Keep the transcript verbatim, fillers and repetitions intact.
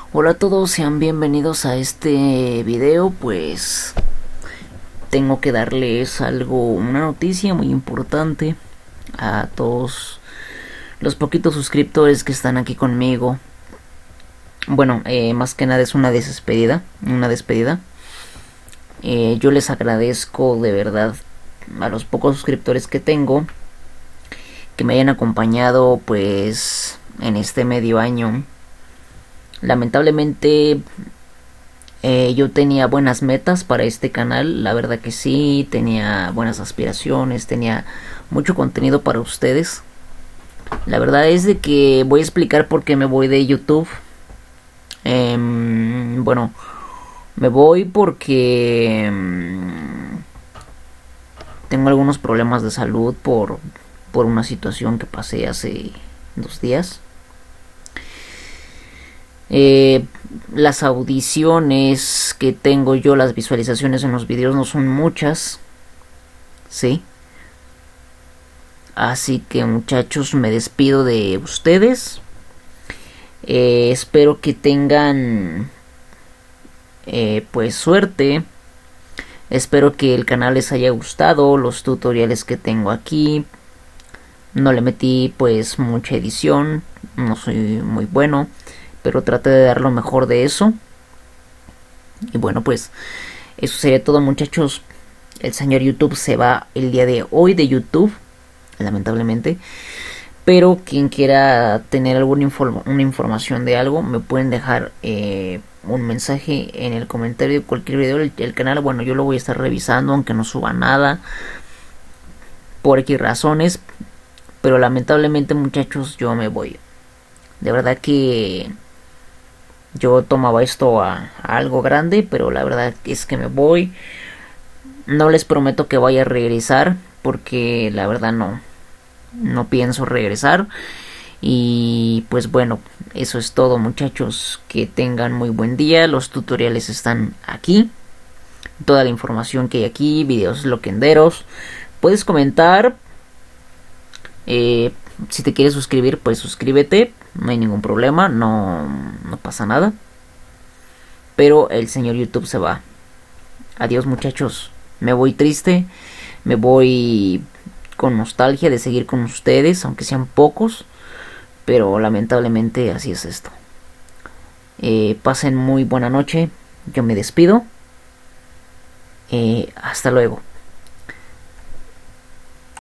Hola a todos, sean bienvenidos a este video. Pues tengo que darles algo, una noticia muy importante a todos los poquitos suscriptores que están aquí conmigo. Bueno, eh, más que nada es una despedida, una despedida. Eh, yo les agradezco de verdad a los pocos suscriptores que tengo que me hayan acompañado pues en este medio año. Lamentablemente eh, yo tenía buenas metas para este canal, la verdad que sí, tenía buenas aspiraciones, tenía mucho contenido para ustedes. La verdad es de que voy a explicar por qué me voy de YouTube. Eh, bueno, me voy porque eh, tengo algunos problemas de salud por, por una situación que pasé hace dos días. Eh, las audiciones que tengo yo, las visualizaciones en los videos no son muchas, sí. Así que muchachos, me despido de ustedes. Eh, espero que tengan eh, pues suerte. Espero que el canal les haya gustado, los tutoriales que tengo aquí. No le metí pues mucha edición, no soy muy bueno, pero traté de dar lo mejor de eso. Y bueno, pues eso sería todo, muchachos. El señor YouTube se va el día de hoy de YouTube, lamentablemente. Pero quien quiera tener alguna inform una información de algo, me pueden dejar eh, un mensaje en el comentario de cualquier video del el canal. Bueno, yo lo voy a estar revisando, aunque no suba nada, por X razones. Pero lamentablemente, muchachos, yo me voy. De verdad que yo tomaba esto a, a algo grande, pero la verdad es que me voy. No les prometo que vaya a regresar, porque la verdad no, no pienso regresar. Y pues bueno, eso es todo, muchachos. Que tengan muy buen día. Los tutoriales están aquí. Toda la información que hay aquí, videos loquenderos. Puedes comentar. Eh, si te quieres suscribir, pues suscríbete. No hay ningún problema, no, no pasa nada. Pero el señor YouTube se va. Adiós, muchachos. Me voy triste. Me voy con nostalgia de seguir con ustedes, aunque sean pocos. Pero lamentablemente así es esto. Eh, pasen muy buena noche. Yo me despido. Eh, hasta luego.